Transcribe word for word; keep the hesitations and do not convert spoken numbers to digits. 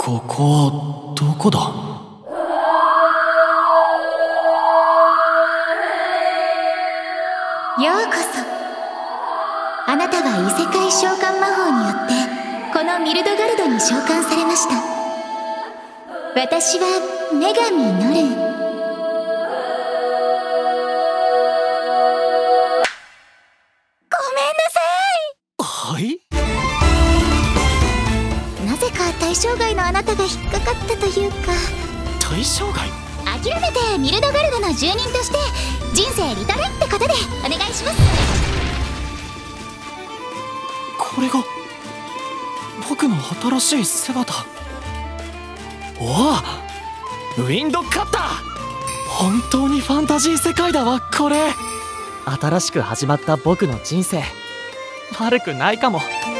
ここはどこだ？ ようこそ。あなたは異世界召喚魔法によってこのミルドガルドに召喚されました。私は女神ノル。ごめんなさい。はい？ なぜか対象外のあなたが引っかかったというか。 対象外？ 諦めてミルドガルドの住人として人生リタレってことでお願いします。 これが僕の新しい姿。おお、ウィンドカッター。本当にファンタジー世界だわこれ。新しく始まった僕の人生悪くないかも。